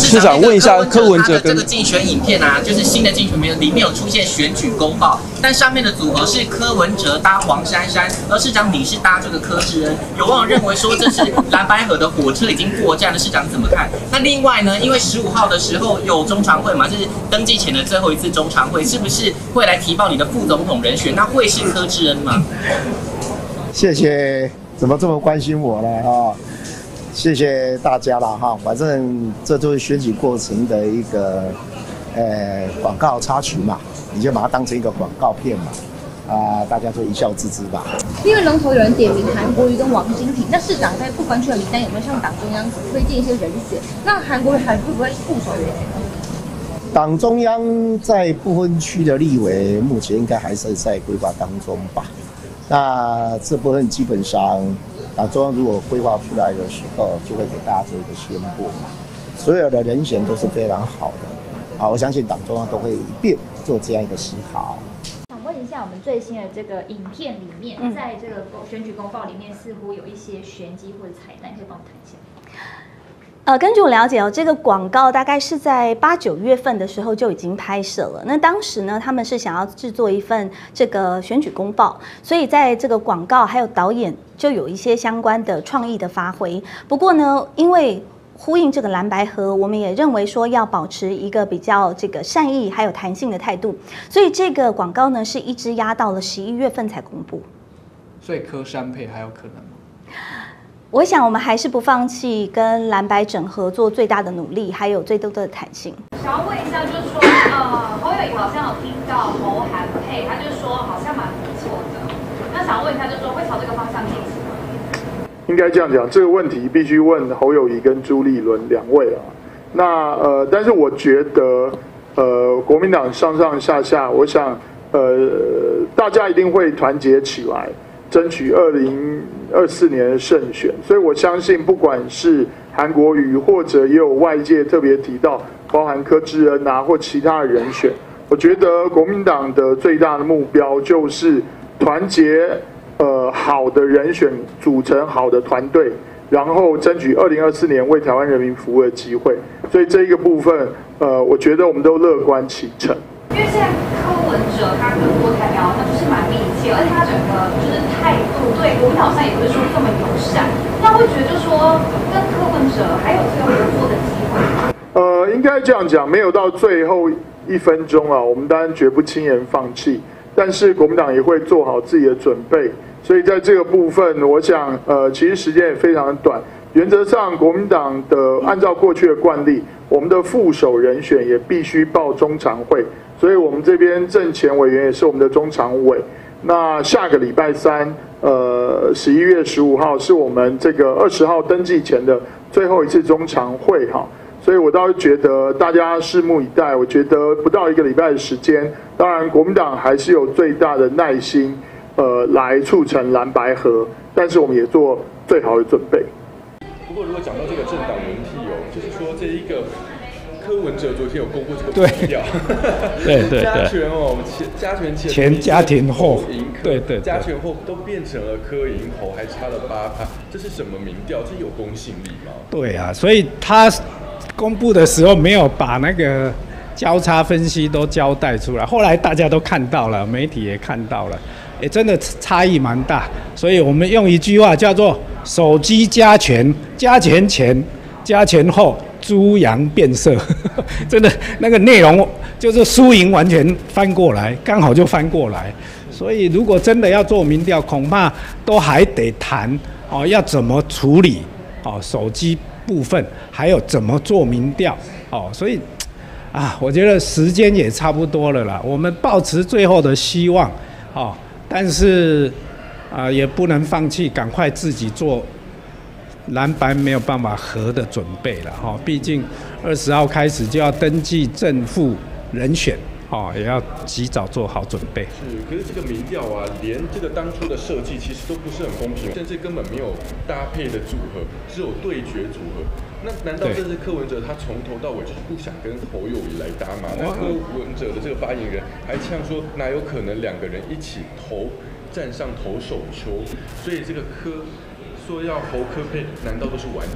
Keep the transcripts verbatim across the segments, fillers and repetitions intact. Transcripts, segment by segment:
市长问一下柯文哲跟这个竞选影片啊，就是新的竞选影片里面有出现选举公报，但上面的组合是柯文哲搭黄珊珊，而市长你是搭这个柯志恩，有网友认为说这是蓝白合的火车已经过站了，市长怎么看？那另外呢，因为十五号的时候有中常会嘛，这是登记前的最后一次中常会，是不是会来提报你的副总统人选？那会是柯志恩吗？ 谢谢，怎么这么关心我呢？哈，谢谢大家了哈。反正这都是选举过程的一个呃广告插曲嘛，你就把它当成一个广告片嘛，啊、呃，大家就一笑置之吧。 因为龙头有人点名韩国瑜跟王金平，那市长在不分区的名单有没有向党中央推荐一些人选？那韩国瑜还会不会是副手人选？ 党中央在不分区的立委，目前应该还是在规划当中吧。那这部分基本上，党中央如果规划出来的时候，就会给大家做一个宣布嘛。所有的人选都是非常好的，啊，我相信党中央都会一并做这样一个思考。 想问一下，我们最新的这个影片里面， 嗯、 在这个选举公报里面，似乎有一些玄机或者彩蛋，可以帮我谈一下？ 呃，根据我了解哦，这个广告大概是在八九月份的时候就已经拍摄了。那当时呢，他们是想要制作一份这个选举公报，所以在这个广告还有导演就有一些相关的创意的发挥。不过呢，因为呼应这个蓝白合，我们也认为说要保持一个比较这个善意还有弹性的态度，所以这个广告呢是一直压到了十一月份才公布。 所以柯山配还有可能吗？ 我想我们还是不放弃跟蓝白整合做最大的努力，还有最多的弹性。 想要问一下，就是说，呃，侯友宜好像有听到侯韩配，他就说好像蛮不错的。那想问一下，就是说会朝这个方向进行吗？ 应该这样讲，这个问题必须问侯友宜跟朱立伦两位啊。那呃，但是我觉得，呃，国民党上上下下，我想，呃，大家一定会团结起来。争取二零二四年的胜选，所以我相信，不管是韩国瑜，或者也有外界特别提到，包含柯志恩啊，或其他的人选，我觉得国民党的最大的目标就是团结呃好的人选，组成好的团队，然后争取二零二四年为台湾人民服务的机会。所以这一个部分，呃，我觉得我们都乐观其成。 因为现在柯文哲他跟郭台铭他就是蛮密切，而且他整个就是态度对国民党上也不是说这么友善，那会觉得就是说跟柯文哲还有这个合作的机会吗？ 呃，应该这样讲，没有到最后一分钟啊，我们当然绝不轻言放弃，但是国民党也会做好自己的准备，所以在这个部分，我想呃，其实时间也非常的短。原则上，国民党的按照过去的惯例，我们的副手人选也必须报中常会。所以我们这边政前委员也是我们的中常委。那下个礼拜三，呃，十一月十五号是我们这个二十号登记前的最后一次中常会哈。所以我倒是觉得大家拭目以待。我觉得不到一个礼拜的时间，当然国民党还是有最大的耐心，呃，来促成蓝白合，但是我们也做最好的准备。 不过如果讲到这个政党轮替哦，就是说这一个。柯文哲昨天有公布这个民调， 对对对， 加权哦，前加权前前家庭后赢柯， 对对， 加权后都变成了柯赢侯，还差了八趴，这是什么民调？这有公信力吗？ 对啊，所以他公布的时候没有把那个交叉分析都交代出来，后来大家都看到了，媒体也看到了，也真的差异蛮大，所以我们用一句话叫做“手机加权，加权前，加权后”。猪羊变色，真的那个内容就是输赢完全翻过来，刚好就翻过来。所以如果真的要做民调，恐怕都还得谈哦，要怎么处理哦手机部分，还有怎么做民调哦。所以啊，我觉得时间也差不多了啦。我们抱持最后的希望哦，但是啊也不能放弃，赶快自己做。蓝白没有办法合的准备了哈，毕竟二十号开始就要登记正副人选，哦，也要及早做好准备。 是，可是这个民调啊，连这个当初的设计其实都不是很公平，甚至根本没有搭配的组合，只有对决组合。那难道这是柯文哲他从头到尾就是不想跟侯友宜来搭吗？那柯文哲的这个发言人还呛说，哪有可能两个人一起投站上投手丘？所以这个柯。说要侯柯配，难道都是玩假的？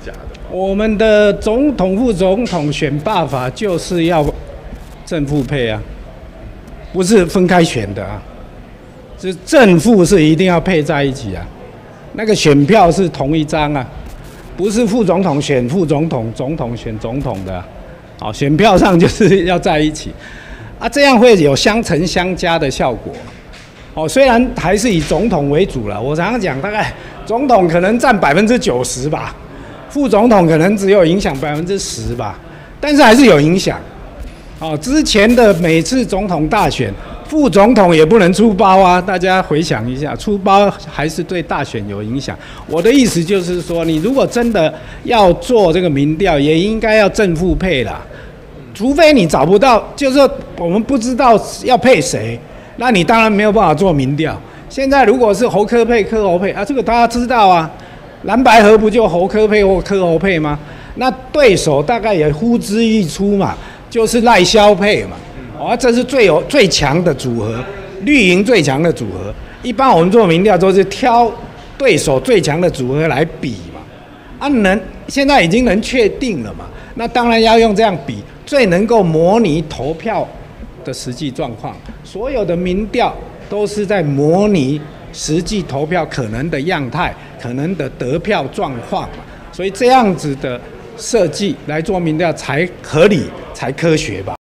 我们的总统、副总统选罢法就是要正负配啊，不是分开选的啊，是正负是一定要配在一起啊。那个选票是同一张啊，不是副总统选副总统，总统选总统的啊。好，选票上就是要在一起啊，这样会有相乘相加的效果。哦，虽然还是以总统为主了，我常常讲，大概总统可能占百分之九十吧，副总统可能只有影响百分之十吧，但是还是有影响。哦，之前的每次总统大选，副总统也不能出包啊，大家回想一下，出包还是对大选有影响。我的意思就是说，你如果真的要做这个民调，也应该要正负配啦，除非你找不到，就是我们不知道要配谁。那你当然没有办法做民调。现在如果是侯柯配、柯侯配啊，这个大家知道啊，蓝白合不就侯柯配或柯侯配吗？那对手大概也呼之欲出嘛，就是赖萧配嘛。哦，这是最有最强的组合，绿营最强的组合。一般我们做民调都是挑对手最强的组合来比嘛。啊，能现在已经能确定了嘛？那当然要用这样比，最能够模拟投票的实际状况，所有的民调都是在模拟实际投票可能的样态、可能的得票状况嘛，所以这样子的设计来做民调才合理、才科学吧。